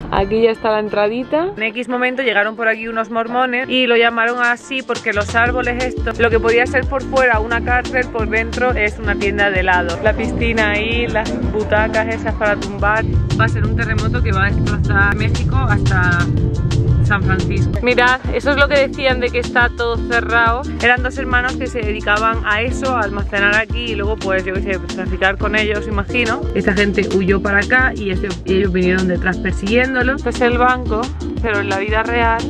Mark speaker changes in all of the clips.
Speaker 1: Aquí ya está la entradita. En X momento llegaron por aquí unos mormones y lo llamaron así porque los árboles estos, lo que podía ser por fuera una cárcel, por dentro es una tienda de helado. La piscina ahí, las butacas esas para tumbar. Va a ser un terremoto que va a desplazar México hasta San Francisco. Mirad, eso es lo que decían de que está todo cerrado. Eran dos hermanos que se dedicaban a eso, a almacenar aquí y luego pues yo qué sé, traficar con ellos, imagino. Esta gente huyó para acá y ellos vinieron detrás persiguiéndolo. Este es el banco, pero en la vida real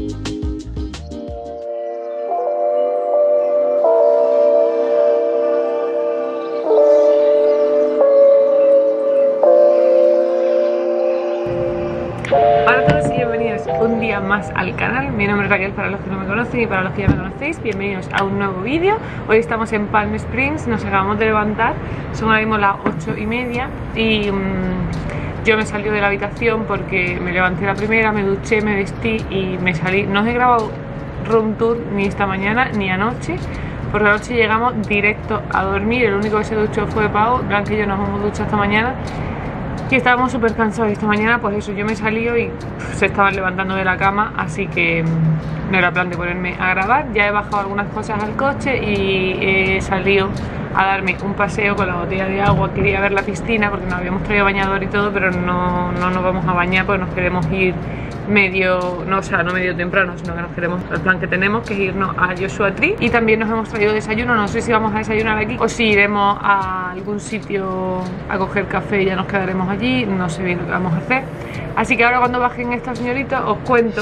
Speaker 1: un día más al canal. Mi nombre es Raquel para los que no me conocen y para los que ya me conocéis, bienvenidos a un nuevo vídeo. Hoy estamos en Palm Springs, nos acabamos de levantar, son ahora mismo las 8:30 y yo me salí de la habitación porque me levanté la primera, me duché, me vestí y me salí. No os he grabado room tour ni esta mañana ni anoche, porque anoche llegamos directo a dormir. El único que se duchó fue Pau, Blanca y yo nos hemos duchado esta mañana y estábamos súper cansados. Esta mañana pues eso, yo me he salido y se estaban levantando de la cama, así que no era plan de ponerme a grabar. Ya he bajado algunas cosas al coche y he salido a darme un paseo con la botella de agua. Quería ver la piscina porque nos habíamos traído bañador y todo, pero no nos vamos a bañar porque nos queremos ir medio, no medio temprano, sino que nos queremos, el plan que tenemos que es irnos a Joshua Tree. Y también nos hemos traído desayuno, no sé si vamos a desayunar aquí o si iremos a algún sitio a coger café y ya nos quedaremos allí, no sé bien lo que vamos a hacer. Así que ahora cuando bajen estos señoritos os cuento.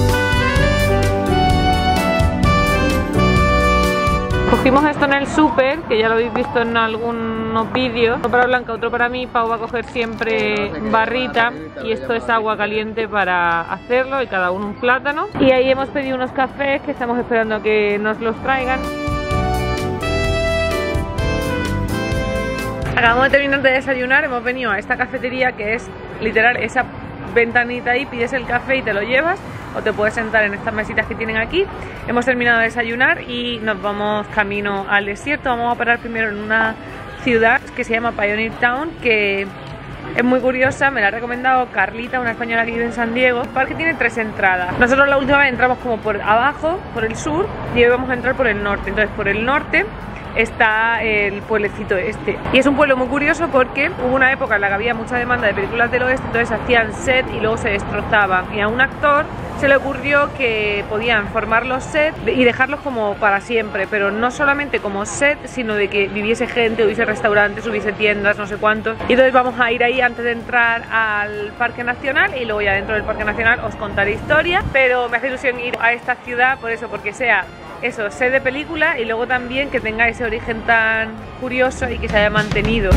Speaker 1: Cogimos esto en el súper, que ya lo habéis visto en algunos vídeos. Uno para Blanca, otro para mí. Pau va a coger siempre barrita y esto es agua caliente para hacerlo y cada uno un plátano. Y ahí hemos pedido unos cafés que estamos esperando a que nos los traigan. Acabamos de terminar de desayunar, hemos venido a esta cafetería que es literal esa ventanita ahí, pides el café y te lo llevas, o te puedes sentar en estas mesitas que tienen aquí. Hemos terminado de desayunar y nos vamos camino al desierto. Vamos a parar primero en una ciudad que se llama Pioneer Town, que es muy curiosa, me la ha recomendado Carlita, una española que vive en San Diego. El parque tiene 3 entradas. Nosotros la última vez entramos como por abajo, por el sur, y hoy vamos a entrar por el norte. Entonces por el norte está el pueblecito este. Y es un pueblo muy curioso porque hubo una época en la que había mucha demanda de películas del oeste, entonces hacían set y luego se destrozaban. Y a un actor se le ocurrió que podían formar los sets y dejarlos como para siempre, pero no solamente como set, sino de que viviese gente, hubiese restaurantes, hubiese tiendas, no sé cuántos. Y entonces vamos a ir ahí antes de entrar al Parque Nacional y luego ya dentro del Parque Nacional os contaré historia. Pero me hace ilusión ir a esta ciudad por eso, porque sea eso, set de película y luego también que tenga ese origen tan curioso y que se haya mantenido.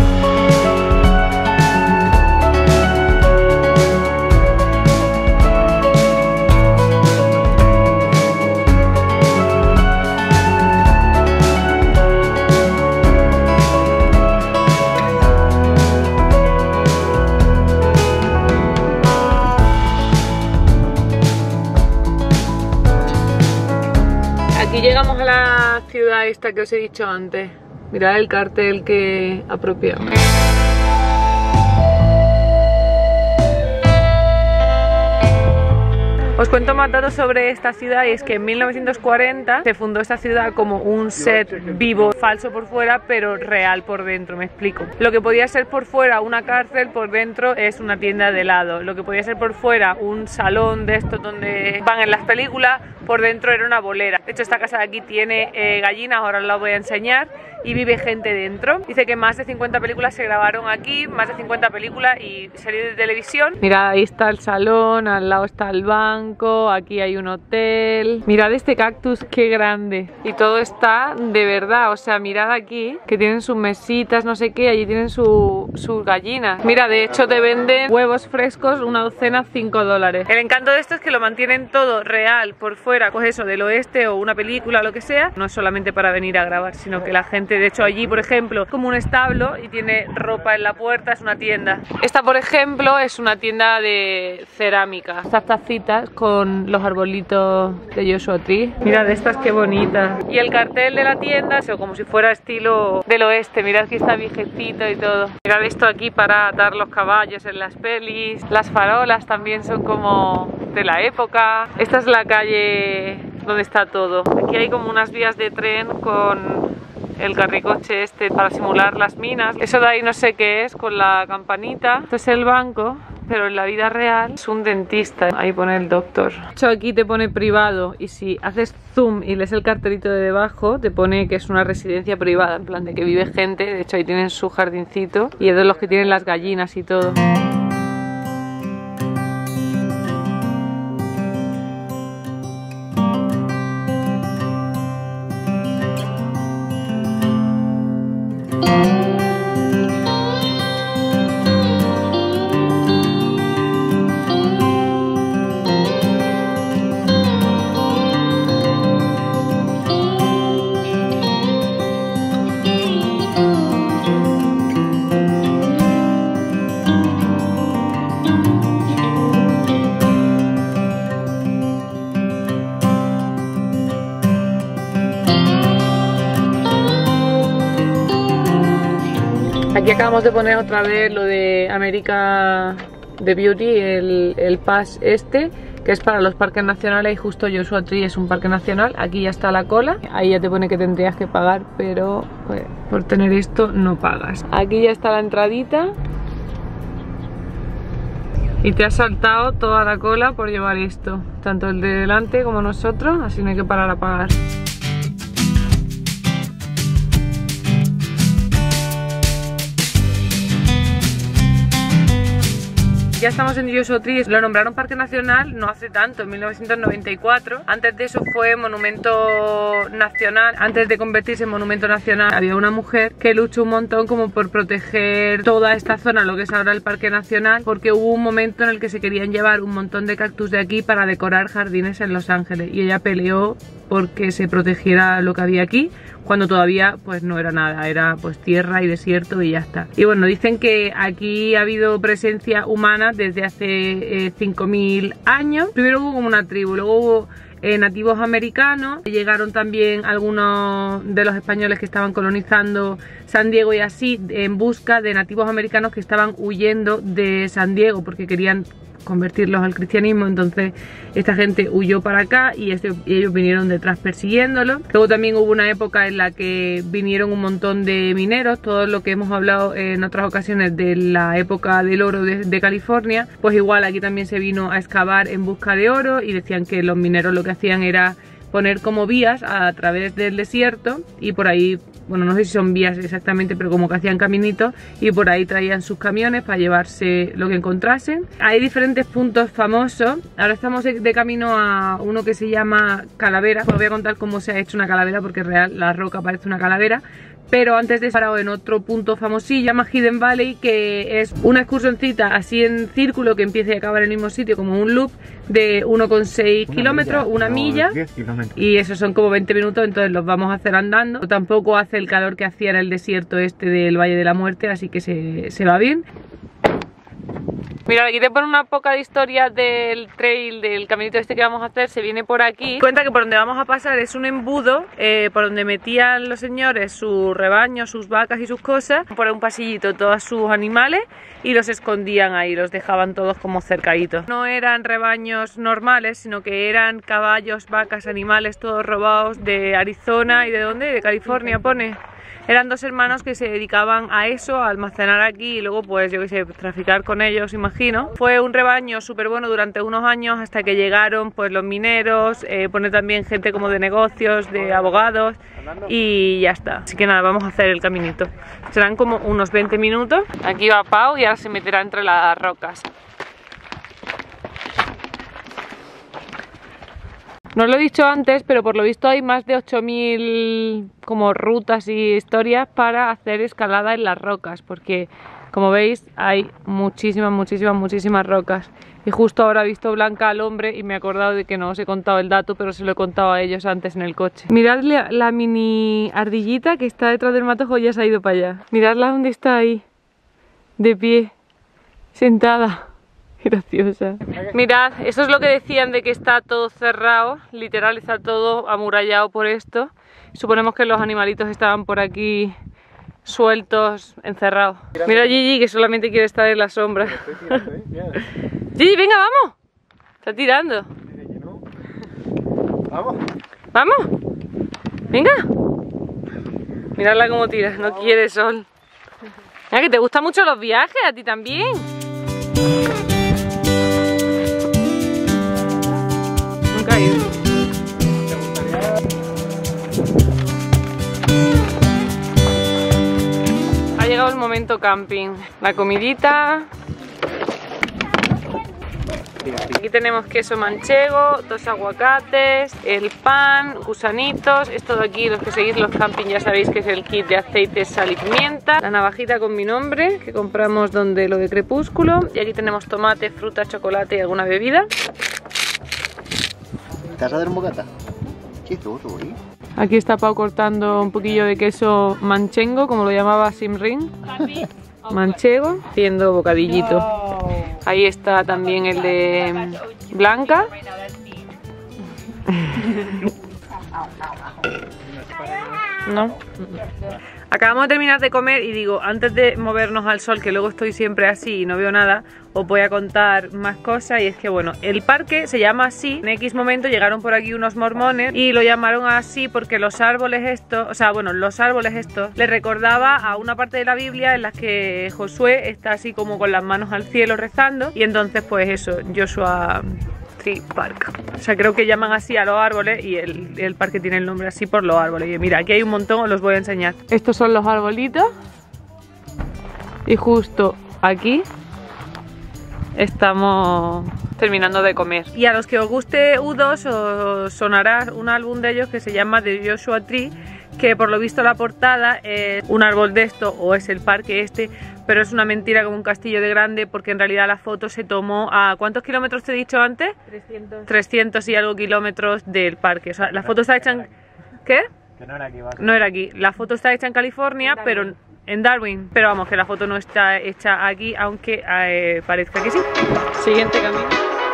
Speaker 1: Aquí llegamos a la ciudad esta que os he dicho antes. Mirad el cartel que apropiado. Os cuento más datos sobre esta ciudad y es que en 1940 se fundó esta ciudad como un set vivo, falso por fuera pero real por dentro, me explico. Lo que podía ser por fuera una cárcel, por dentro es una tienda de helado. Lo que podía ser por fuera un salón de estos donde van en las películas, por dentro era una bolera. De hecho esta casa de aquí tiene gallinas, ahora os la voy a enseñar, y vive gente dentro. Dice que más de 50 películas se grabaron aquí, más de 50 películas y series de televisión. Mirad, ahí está el salón, al lado está el banco, aquí hay un hotel. Mirad este cactus, qué grande. Y todo está de verdad, o sea, mirad aquí, que tienen sus mesitas, no sé qué, allí tienen sus gallinas. Mira, de hecho te venden huevos frescos, una docena, $5. El encanto de esto es que lo mantienen todo real por fuera, pues eso, del oeste o una película o lo que sea. No es solamente para venir a grabar, sino que la gente, de hecho allí por ejemplo, como un establo y tiene ropa en la puerta, es una tienda. Esta por ejemplo es una tienda de cerámica. Estas tacitas con los arbolitos de Joshua Tree. Mirad estas qué bonitas. Y el cartel de la tienda es como si fuera estilo del oeste. Mirad que está viejecito y todo. Mirad esto aquí para atar los caballos en las pelis. Las farolas también son como de la época. Esta es la calle donde está todo. Aquí hay como unas vías de tren con el carricoche este para simular las minas. Eso de ahí no sé qué es, con la campanita. Esto es el banco, pero en la vida real es un dentista. Ahí pone el doctor. De hecho, aquí te pone privado, y si haces zoom y lees el cartelito de debajo, te pone que es una residencia privada, en plan de que vive gente. De hecho, ahí tienen su jardincito y es de los que tienen las gallinas y todo. Aquí acabamos de poner otra vez lo de America the Beauty, el pass este, que es para los parques nacionales, y justo Joshua Tree es un parque nacional. Aquí ya está la cola, ahí ya te pone que tendrías que pagar, pero pues, por tener esto no pagas. Aquí ya está la entradita. Y te has saltado toda la cola por llevar esto, tanto el de delante como nosotros, así no hay que parar a pagar. Ya estamos en Joshua Tree. Lo nombraron Parque Nacional no hace tanto, en 1994. Antes de eso fue Monumento Nacional. Antes de convertirse en Monumento Nacional había una mujer que luchó un montón como por proteger toda esta zona, lo que es ahora el Parque Nacional, porque hubo un momento en el que se querían llevar un montón de cactus de aquí para decorar jardines en Los Ángeles, y ella peleó porque se protegiera lo que había aquí, cuando todavía pues no era nada, era pues tierra y desierto y ya está. Y bueno, dicen que aquí ha habido presencia humana desde hace 5000 años. Primero hubo como una tribu, luego hubo nativos americanos, llegaron también algunos de los españoles que estaban colonizando San Diego y así, en busca de nativos americanos que estaban huyendo de San Diego porque querían convertirlos al cristianismo. Entonces esta gente huyó para acá y ellos vinieron detrás persiguiéndolo. Luego también hubo una época en la que vinieron un montón de mineros, todo lo que hemos hablado en otras ocasiones de la época del oro de California, pues igual aquí también se vino a excavar en busca de oro, y decían que los mineros lo que hacían era poner como vías a través del desierto, y por ahí, bueno, no sé si son vías exactamente, pero como que hacían caminitos, y por ahí traían sus camiones para llevarse lo que encontrasen. Hay diferentes puntos famosos. Ahora estamos de camino a uno que se llama Calavera. Os voy a contar cómo se ha hecho una calavera, porque en real la roca parece una calavera. Pero antes de eso, parado en otro punto famosillo, llama Hidden Valley, que es una excursioncita así en círculo que empieza y acaba en el mismo sitio, como un loop de 1,6 kilómetros, una milla,
Speaker 2: 10 kilómetros.
Speaker 1: Y eso son como 20 minutos, entonces los vamos a hacer andando. Tampoco hace el calor que hacía en el desierto este del Valle de la Muerte, así que se va bien. Mira, aquí te pone una poca de historia del trail, del caminito este que vamos a hacer. Se viene por aquí. Cuenta que por donde vamos a pasar es un embudo, por donde metían los señores sus rebaños, sus vacas y sus cosas. Por un pasillito todos sus animales y los escondían ahí, los dejaban todos como cercaditos. No eran rebaños normales, sino que eran caballos, vacas, animales, todos robados de Arizona y ¿de dónde? De California pone. Eran dos hermanos que se dedicaban a eso, a almacenar aquí y luego pues yo qué sé, traficar con ellos, imagino. Fue un rebaño súper bueno durante unos años hasta que llegaron pues los mineros, pone también gente como de negocios, de abogados y ya está. Así que nada, vamos a hacer el caminito. Serán como unos 20 minutos. Aquí va Pau y ahora se meterá entre las rocas. No lo he dicho antes, pero por lo visto hay más de 8000 como rutas y historias para hacer escalada en las rocas, porque como veis hay muchísimas rocas. Y justo ahora he visto Blanca al hombre y me he acordado de que no os he contado el dato, pero se lo he contado a ellos antes en el coche. Mirad la mini ardillita que está detrás del matojo, ya se ha ido para allá. Miradla dónde está ahí, de pie, sentada. Graciosa. Mirad, eso es lo que decían de que está todo cerrado. Literal, está todo amurallado por esto. Suponemos que los animalitos estaban por aquí sueltos, encerrados. Mira a Gigi, que solamente quiere estar en la sombra. Gigi, venga, vamos. Está tirando.
Speaker 2: Vamos.
Speaker 1: Vamos. Venga. Miradla cómo tira, no quiere sol. Mira, que te gustan mucho los viajes, a ti también. Nunca he ido. Ha llegado el momento camping. La comidita. Aquí tenemos queso manchego, 2 aguacates, el pan, gusanitos. Esto de aquí, los que seguís los camping ya sabéis que es el kit de aceites, sal y pimienta. La navajita con mi nombre, que compramos donde lo de Crepúsculo. Y aquí tenemos tomate, fruta, chocolate y alguna bebida.
Speaker 2: ¿Te vas a dar un bocata? ¿Qué todo, eh?
Speaker 1: Aquí está Pau cortando un poquillo de queso manchengo, como lo llamaba Simrin. Manchego, haciendo bocadillito. Ahí está también el de Blanca. ¿No? Acabamos de terminar de comer y digo, antes de movernos al sol, que luego estoy siempre así y no veo nada, os voy a contar más cosas. Y es que bueno, el parque se llama así. En X momento llegaron por aquí unos mormones y lo llamaron así porque los árboles estos, o sea, bueno, los árboles estos les recordaba a una parte de la Biblia en la que Josué está así como con las manos al cielo rezando. Y entonces pues eso, Joshua Tree Park. O sea, creo que llaman así a los árboles y el parque tiene el nombre así por los árboles. Y mira, aquí hay un montón, os los voy a enseñar. Estos son los arbolitos. Y justo aquí estamos terminando de comer. Y a los que os guste U2 os sonará un álbum de ellos que se llama The Joshua Tree, que por lo visto la portada es un árbol de esto o es el parque este, pero es una mentira, como un castillo de grande, porque en realidad la foto se tomó a... ¿cuántos kilómetros te he dicho antes? 300. 300 y algo kilómetros del parque. O sea, la foto está hecha en... ¿Qué?
Speaker 2: Que no era aquí, ¿vale?
Speaker 1: No era aquí. La foto está hecha en California, pero en Darwin. Pero vamos, que la foto no está hecha aquí, aunque parezca que sí. Siguiente camino.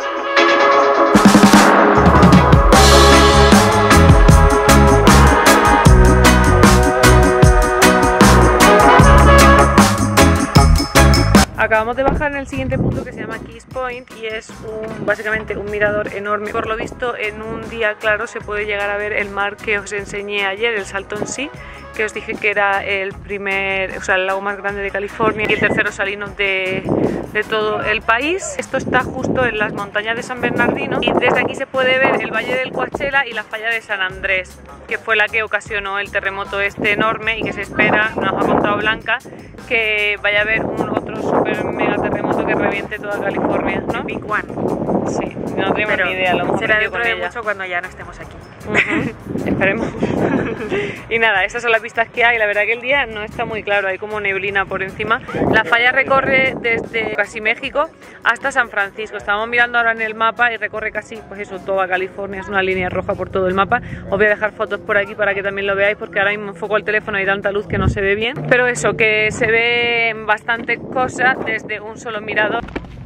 Speaker 1: Acabamos de bajar en el siguiente punto, que se llama Keys Point, y es básicamente un mirador enorme. Por lo visto, en un día claro se puede llegar a ver el mar que os enseñé ayer, el Salton Sea, que os dije que era el primer, o sea, el lago más grande de California y el tercero salino de todo el país. Esto está justo en las montañas de San Bernardino y desde aquí se puede ver el valle del Coachella y la falla de San Andrés, que fue la que ocasionó el terremoto este enorme y que se espera, nos ha contado Blanca, que vaya a haber otro super mega terremoto que reviente toda California, ¿no?
Speaker 3: Big One.
Speaker 1: Sí, no tenemos ni idea, lo hemos
Speaker 3: será
Speaker 1: aprendido
Speaker 3: dentro
Speaker 1: con
Speaker 3: de
Speaker 1: ella.
Speaker 3: mucho cuando ya no estemos aquí.
Speaker 1: Esperemos. Y nada, estas son las vistas que hay. La verdad que el día no está muy claro, hay como neblina por encima. La falla recorre desde casi México hasta San Francisco. Estábamos mirando ahora en el mapa y recorre casi, pues eso, toda California. Es una línea roja por todo el mapa. Os voy a dejar fotos por aquí para que también lo veáis, porque ahora mismo enfoco el teléfono y hay tanta luz que no se ve bien. Pero eso, que se ve bastante cosa desde un solo mirador.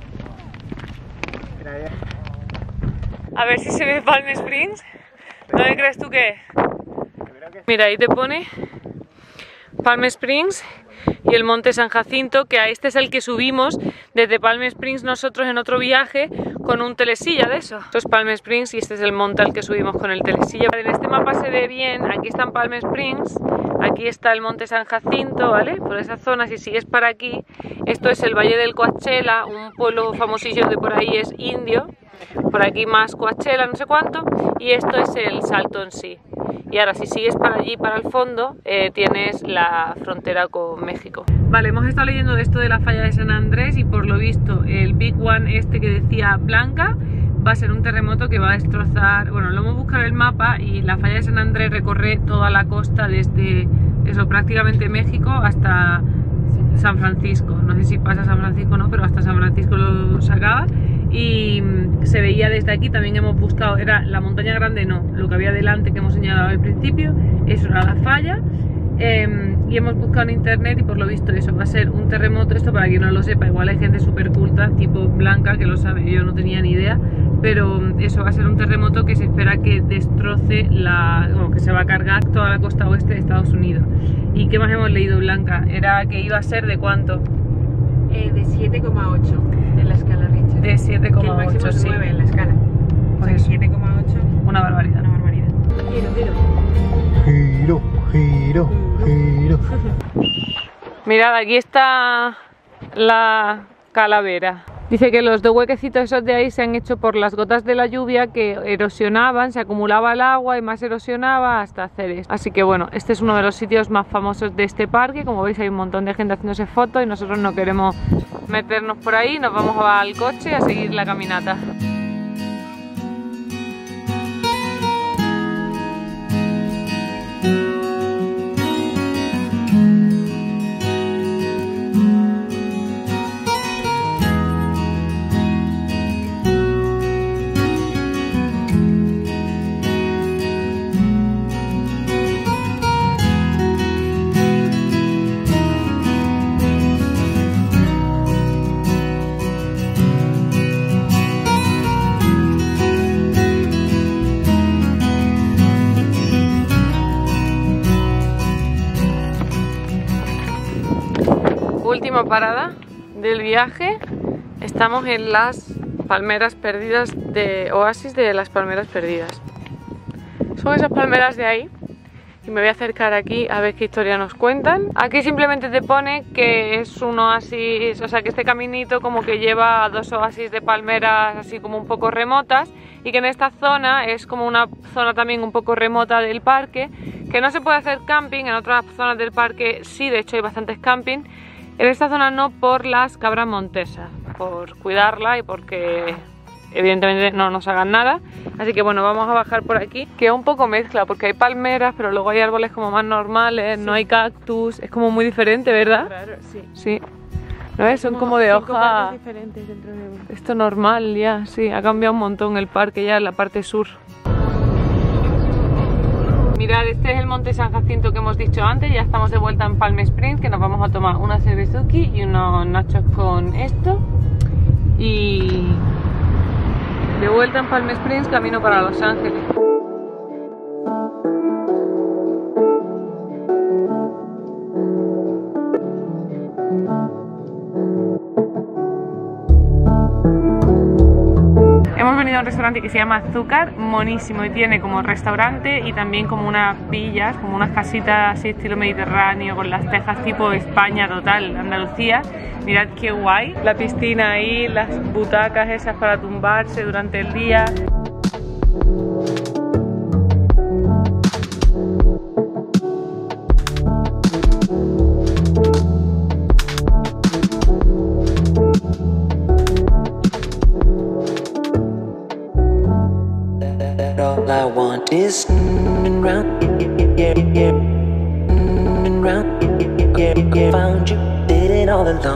Speaker 1: A ver si se ve Palm Springs. ¿Dónde crees tú que es? Mira, ahí te pone Palm Springs y el monte San Jacinto, que a este es el que subimos desde Palm Springs nosotros en otro viaje con un telesilla de eso. Esto es Palm Springs y este es el monte al que subimos con el telesilla. En este mapa se ve bien, aquí está Palm Springs, aquí está el monte San Jacinto, ¿vale? Por esa zona, si sigues para aquí, esto es el valle del Coachella, un pueblo famosillo de por ahí es indio. Por aquí más Coachella, no sé cuánto, y esto es el Salton Sea. Y ahora si sigues para allí, para el fondo, tienes la frontera con México. Vale, hemos estado leyendo de esto de la falla de San Andrés y por lo visto el Big One este que decía Blanca va a ser un terremoto que va a destrozar, bueno, lo hemos buscado en el mapa y la falla de San Andrés recorre toda la costa desde eso, prácticamente México hasta San Francisco. No sé si pasa a San Francisco o no, pero hasta San Francisco lo sacaba. Y se veía desde aquí, también hemos buscado, era la montaña grande, no, lo que había delante que hemos señalado al principio, eso era la falla. y hemos buscado en internet y por lo visto eso va a ser un terremoto. Esto para quien no lo sepa, igual hay gente súper culta tipo Blanca que lo sabe, yo no tenía ni idea, pero eso va a ser un terremoto que se espera que destroce que se va a cargar toda la costa oeste de Estados Unidos. ¿Y qué más hemos leído, Blanca? Era que iba a ser ¿de cuánto?
Speaker 3: De 7,8 en la escala Richter.
Speaker 1: De 7,8, sí.
Speaker 3: 9 en la escala. O sea, 7,8.
Speaker 1: Una barbaridad.
Speaker 3: Una barbaridad.
Speaker 2: Giro, giro, giro.
Speaker 1: Mirad, aquí está la calavera. Dice que los dos huequecitos esos de ahí se han hecho por las gotas de la lluvia que erosionaban, se acumulaba el agua y más erosionaba hasta hacer esto. Así que bueno, este es uno de los sitios más famosos de este parque. Como veis hay un montón de gente haciéndose fotos y nosotros no queremos meternos por ahí, nos vamos al coche a seguir la caminata. Última parada del viaje, estamos en las palmeras perdidas de Oasis de las Palmeras Perdidas. Son esas palmeras de ahí y me voy a acercar aquí a ver qué historia nos cuentan. Aquí simplemente te pone que es un oasis, o sea que este caminito como que lleva a dos oasis de palmeras así como un poco remotas y que en esta zona es como una zona también un poco remota del parque, que no se puede hacer camping, en otras zonas del parque sí, de hecho hay bastantes camping. En esta zona no, por las cabras montesas, por cuidarla y porque evidentemente no nos hagan nada. Así que bueno, vamos a bajar por aquí, que es un poco mezcla porque hay palmeras, pero luego hay árboles como más normales, sí. No hay cactus, es como muy diferente, ¿verdad?
Speaker 3: Claro, sí.
Speaker 1: Sí. ¿No ves? Son como de hoja.
Speaker 3: Diferentes dentro de uno.
Speaker 1: Esto normal ya, sí, ha cambiado un montón el parque ya en la parte sur. Mirad, este es el monte San Jacinto que hemos dicho antes. Ya estamos de vuelta en Palm Springs, que nos vamos a tomar una cervezuki y unos nachos con esto. Y de vuelta en Palm Springs, camino para Los Ángeles. Hemos venido a un restaurante que se llama Azúcar, monísimo, y tiene como restaurante y también como unas villas, como unas casitas así estilo mediterráneo, con las tejas tipo España total, Andalucía. Mirad qué guay, la piscina ahí, las butacas esas para tumbarse durante el día.
Speaker 4: All I want is round, round, found you, did it all alone.